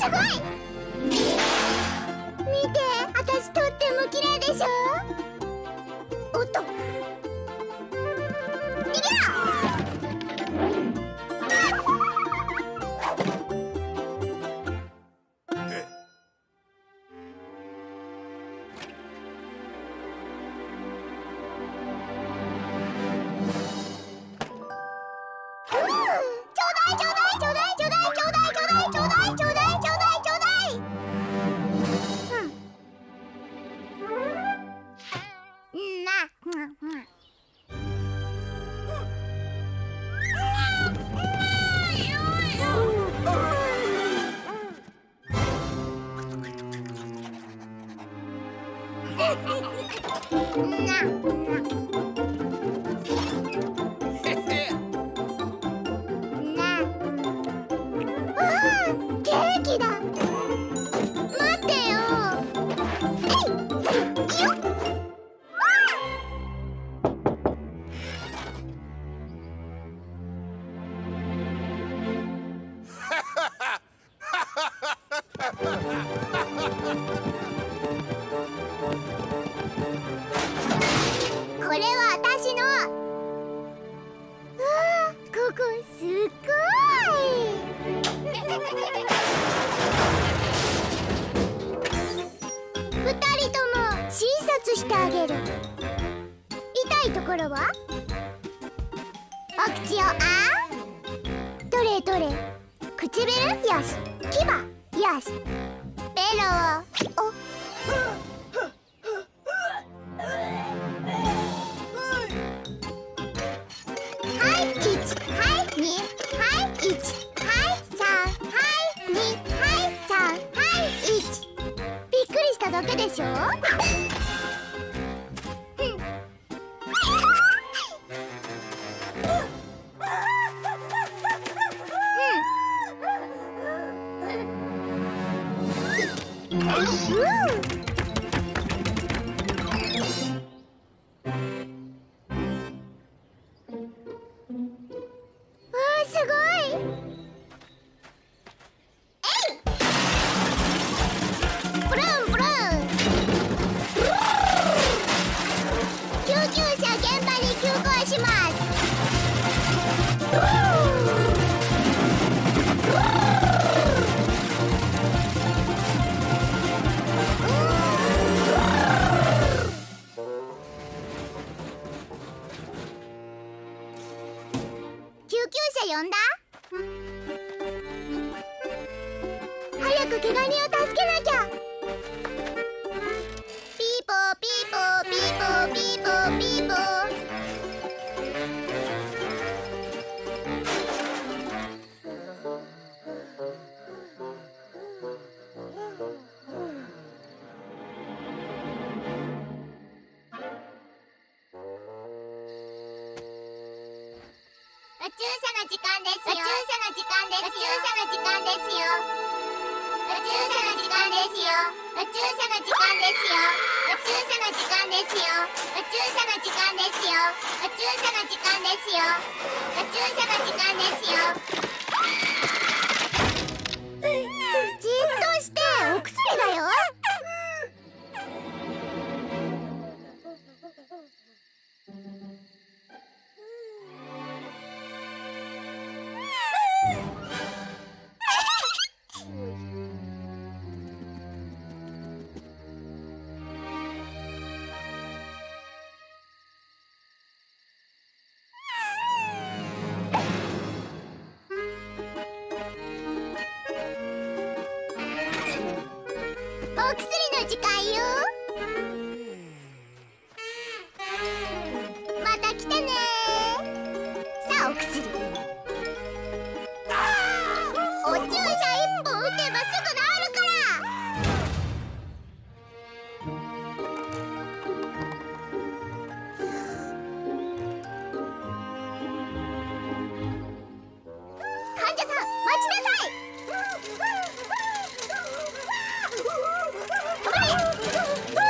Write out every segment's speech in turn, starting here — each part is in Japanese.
すごい。見て、私とっても綺麗でしょ。おっと、逃げろ。ケーキだ。待ってよ。これは私の。ここすっごい。2人とも診察してあげる。痛いところは？お口をどれどれ。唇よし、牙よし、ベロをはい、1、はい、2、はい、1、はい、3、はい、2、はい、3、はい、1。びっくりしただけでしょ。すごい。ブルンブルン。救急車現場に急行します。救急車呼んだ？早く怪我人を助けなきゃ。ピーポーピーポーピーポーピーポーピーポー。宇宙車の時間ですよ。宇宙車の時間ですよ。宇宙車の時間ですよ。宇宙車の時間ですよ。宇宙車の時間ですよ。宇宙車の時間ですよ。宇宙車の時間ですよ。宇宙車の時間ですよ。宇宙車の時間ですよ。じっとして、お薬だよ。お薬の時間よ。また来てね。さあお薬。お注射1本打てばすぐ治るから。患者さん、待ちなさい。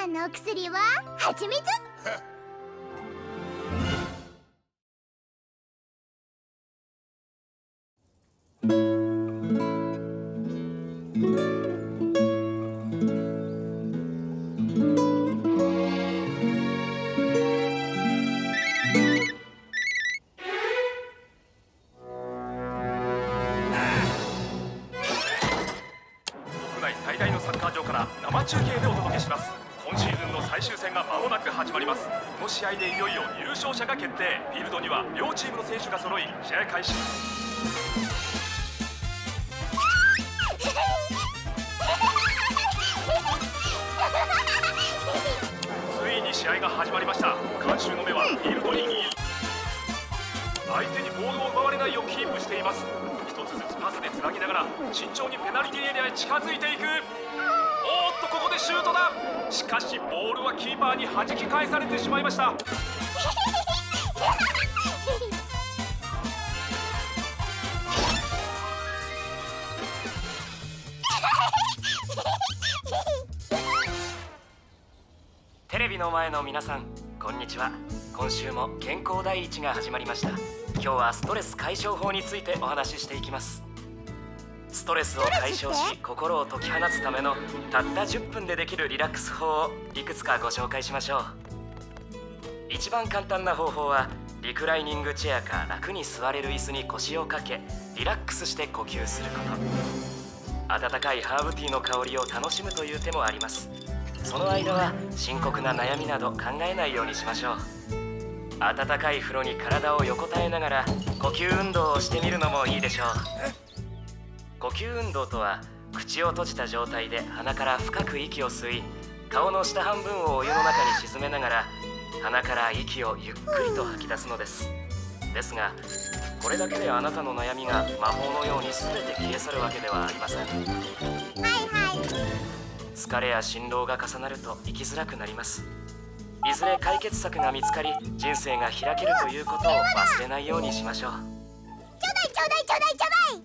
さんのお薬は蜂蜜。 最大のサッカー場から生中継でお届けします。今シーズンの最終戦が間もなく始まります。この試合でいよいよ優勝者が決定。フィールドには両チームの選手が揃い、試合開始。ついに試合が始まりました。観衆の目はフィールドに相手にボールを奪われないようキープしています。一つずつパスでつなぎながら慎重にペナルティーエリアへ近づいていく。おーっと、ここでシュートだ。しかしボールはキーパーに弾き返されてしまいました。 テレビの前の皆さん、こんにちは。今週も健康第一が始まりました。今日はストレス解消法についてお話ししていきます。ストレスを解消し、心を解き放つためのたった10分でできるリラックス法をいくつかご紹介しましょう。一番簡単な方法はリクライニングチェアか楽に座れる椅子に腰をかけリラックスして呼吸すること。温かいハーブティーの香りを楽しむという手もあります。その間は深刻な悩みなど考えないようにしましょう。温かい風呂に体を横たえながら呼吸運動をしてみるのもいいでしょう。呼吸運動とは、口を閉じた状態で鼻から深く息を吸い、顔の下半分をお湯の中に沈めながら鼻から息をゆっくりと吐き出すのです。ですが、これだけであなたの悩みが魔法のように全て消え去るわけではありません。 はいはい。 疲れや心労が重なると生きづらくなります。いずれ解決策が見つかり、人生が開けるということを忘れないようにしましょう。 ちょうだいちょうだいちょうだいちょうだい。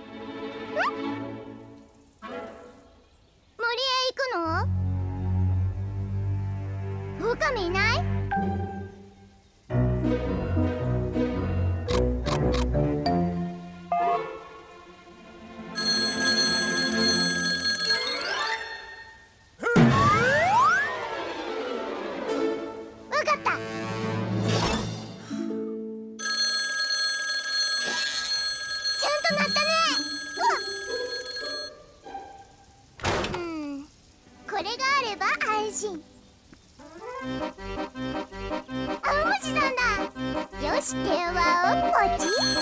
森へ行くの？狼いない？これがあれば安心。あ、もちさんだ。よし、電話をポチ。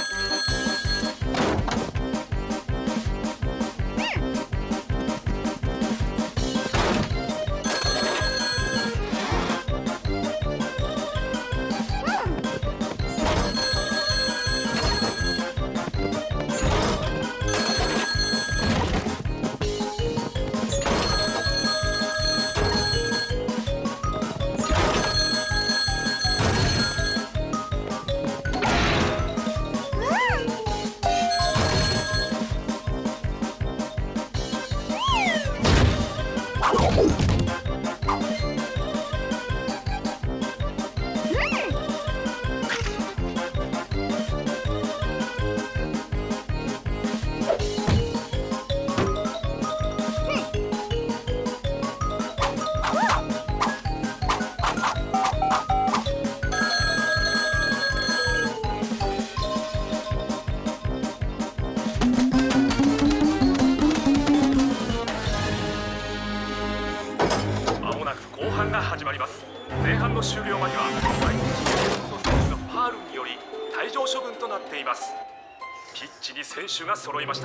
始まります。前半の終了間際、相手チームの選手のファールにより退場処分となっています。ピッチに選手が揃いました。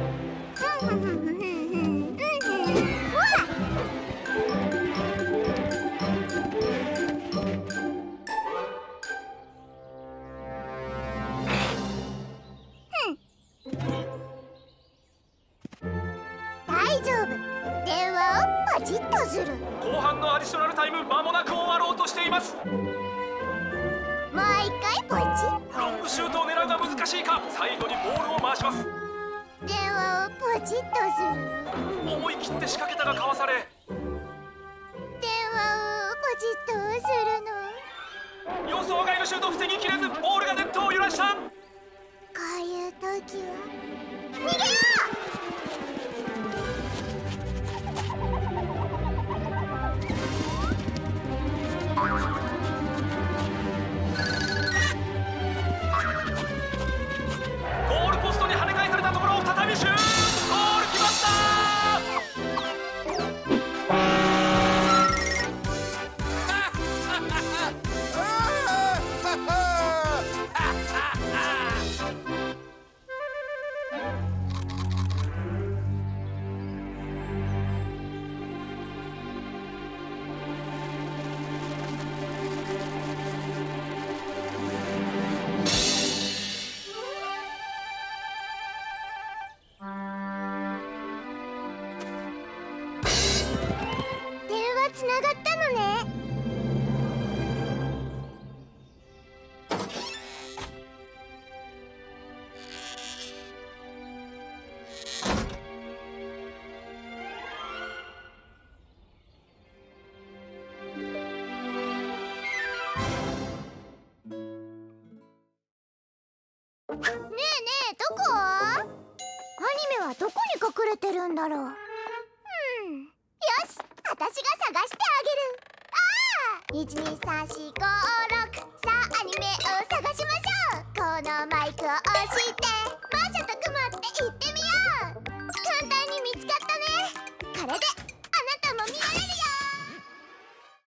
大丈夫。電話をポチッとする。 後半のアディショナルタイム、間もなく終わろうとしています。 もう一回ポチッ。 ロングシュートを狙うが難しいか。サイドにボールを回します。 電話をポチッとする。 思い切って仕掛けたがかわされ、 電話どうするの？ 予想外のシュートを防ぎきれずボールがネットを揺らした。 こういう時は逃げよゴールポストに跳ね返されたところを再びシュート。ゴール決まったつながったのね。ねえねえ、どこ？アニメはどこに隠れてるんだろう。よし、私が探してあげる。1、2、3、4、5、6。さあアニメを探しましょう。このマイクを押して